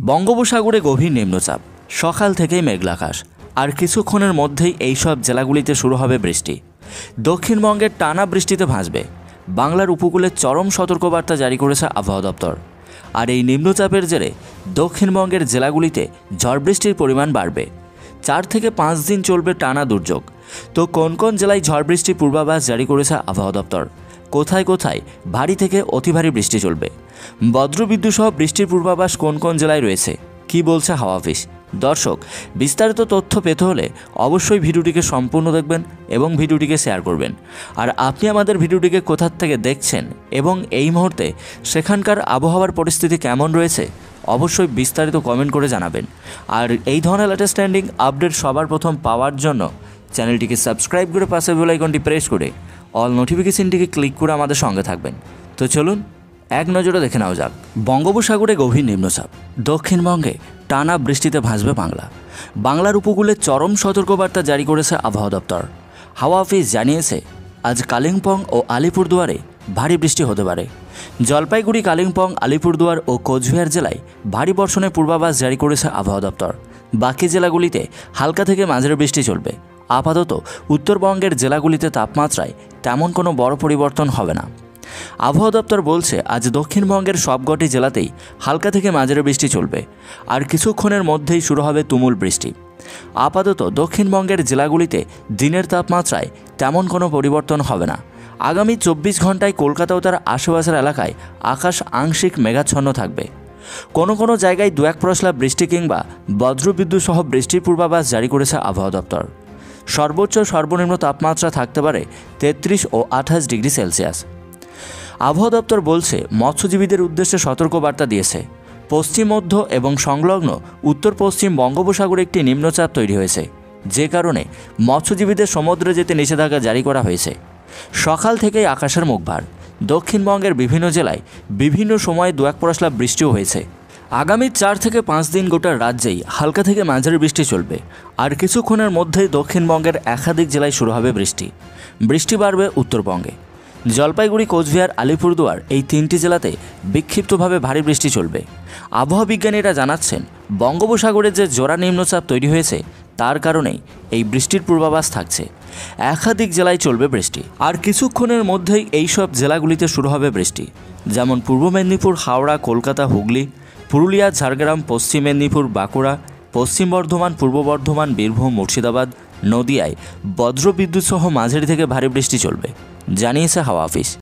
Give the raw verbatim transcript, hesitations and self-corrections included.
বঙ্গোপসাগরে গভীর নিম্নচাপ, সকাল থেকেই মেঘলা আকাশ, আর কিছুক্ষণের মধ্যেই এইসব জেলাগুলিতে শুরু হবে বৃষ্টি। দক্ষিণবঙ্গের টানা বৃষ্টিতে ভাসবে। বাংলার উপকূলে চরম সতর্কবার্তা জারি করেছে আবহাওয়া দপ্তর। আর এই নিম্নচাপের জেরে দক্ষিণবঙ্গের জেলাগুলিতে ঝড় বৃষ্টির পরিমাণ বাড়বে। চার থেকে পাঁচ দিন চলবে টানা দুর্যোগ। তো কোন কোন জেলায় ঝড় বৃষ্টির পূর্বাভাস জারি করেছে আবহাওয়া দপ্তর? কোথায় কোথায় ভারী থেকে অতি ভারী বৃষ্টি চলবে? বজ্রবিদ্যুৎ সহ বৃষ্টির পূর্বাভাস কোন কোন জেলায় রয়েছে, কি বলছে হাওয়া অফিস? দর্শক, বিস্তারিত তথ্য পেতে হলে অবশ্যই ভিডিওটিকে সম্পূর্ণ দেখবেন এবং ভিডিওটিকে শেয়ার করবেন। আর আপনি আমাদের ভিডিওটিকে কোথা থেকে দেখছেন এবং এই মুহূর্তে সেখানকার আবহাওয়ার পরিস্থিতি কেমন রয়েছে অবশ্যই বিস্তারিত কমেন্ট করে জানাবেন। আর এই ধরনের লেটেস্ট ট্রেন্ডিং আপডেট সবার প্রথম পাওয়ার জন্য চ্যানেলটিকে সাবস্ক্রাইব করে পাশে বেল আইকনটি প্রেস করে অল নোটিফিকেশনটিকে ক্লিক করে আমাদের সঙ্গে থাকবেন। তো চলুন এক নজরে দেখে নেওয়া যাক। বঙ্গোপসাগরে গভীর নিম্নচাপ, দক্ষিণবঙ্গে টানা বৃষ্টিতে ভাসবে বাংলা। বাংলার উপকূলে চরম সতর্কবার্তা জারি করেছে আবহাওয়া দপ্তর। হাওয়া অফিস জানিয়েছে, আজ কালিম্পং ও আলিপুরদুয়ারে ভারী বৃষ্টি হতে পারে। জলপাইগুড়ি, কালিম্পং, আলিপুরদুয়ার ও কোচবিহার জেলায় ভারী বর্ষণের পূর্বাভাস জারি করেছে আবহাওয়া দপ্তর। বাকি জেলাগুলিতে হালকা থেকে মাঝারি বৃষ্টি চলবে। আপাতত উত্তরবঙ্গের জেলাগুলিতে তাপমাত্রায় তেমন কোনো বড় পরিবর্তন হবে না। আবহাওয়া দপ্তর বলছে, আজ দক্ষিণবঙ্গের সবকটি জেলাতেই হালকা থেকে মাঝারি বৃষ্টি চলবে। আর কিছুক্ষণের মধ্যেই শুরু হবে তুমুল বৃষ্টি। আপাতত দক্ষিণবঙ্গের জেলাগুলিতে দিনের তাপমাত্রায় তেমন কোনো পরিবর্তন হবে না। আগামী চব্বিশ ঘন্টায় কলকাতা ও তার আশেপাশের এলাকায় আকাশ আংশিক মেঘাচ্ছন্ন থাকবে। কোনো কোনো জায়গায় দু এক পশলা বৃষ্টি কিংবা বজ্রবিদ্যুৎ সহ বৃষ্টির পূর্বাভাস জারি করেছে আবহাওয়া দপ্তর। সর্বোচ্চ সর্বনিম্ন তাপমাত্রা থাকতে পারে তেত্রিশ ও আঠাশ ডিগ্রি সেলসিয়াস। আবহাওয়া দপ্তর বলছে, মৎস্যজীবীদের উদ্দেশ্যে সতর্কবার্তা দিয়েছে। পশ্চিম মধ্য এবং সংলগ্ন উত্তর পশ্চিম বঙ্গোপসাগরে একটি নিম্নচাপ তৈরি হয়েছে, যে কারণে মৎস্যজীবীদের সমুদ্রে যেতে নিষেধাজ্ঞা জারি করা হয়েছে। সকাল থেকেই আকাশের মুখ ভার। দক্ষিণবঙ্গের বিভিন্ন জেলায় বিভিন্ন সময়ে দু এক পশলা বৃষ্টিও হয়েছে। আগামী চার থেকে পাঁচ দিন গোটা রাজ্যেই হালকা থেকে মাঝারি বৃষ্টি চলবে। আর কিছুক্ষণের মধ্যেই দক্ষিণবঙ্গের একাধিক জেলায় শুরু হবে বৃষ্টি। বৃষ্টি বাড়বে উত্তরবঙ্গে। জলপাইগুড়ি, কোচবিহার, আলিপুরদুয়ার এই তিনটি জেলাতে বিক্ষিপ্তভাবে ভারী বৃষ্টি চলবে। আবহাওয়া বিজ্ঞানীরা জানাচ্ছেন, বঙ্গোপসাগরে যে জোড়া নিম্নচাপ তৈরি হয়েছে তার কারণেই এই বৃষ্টির পূর্বাভাস থাকছে। একাধিক জেলায় চলবে বৃষ্টি। আর কিছুক্ষণের মধ্যেই এইসব জেলাগুলিতে শুরু হবে বৃষ্টি, যেমন পূর্ব মেদিনীপুর, হাওড়া, কলকাতা, হুগলি, পুরুলিয়া, ঝাড়গ্রাম, পশ্চিম মেদিনীপুর, বাঁকুড়া, পশ্চিম বর্ধমান, পূর্ব বর্ধমান, বীরভূম, মুর্শিদাবাদ, নদিয়ায় বজ্রবিদ্যুৎ সহ মাঝারি থেকে ভারী বৃষ্টি চলবে, জানিয়েছে হাওয়া অফিস।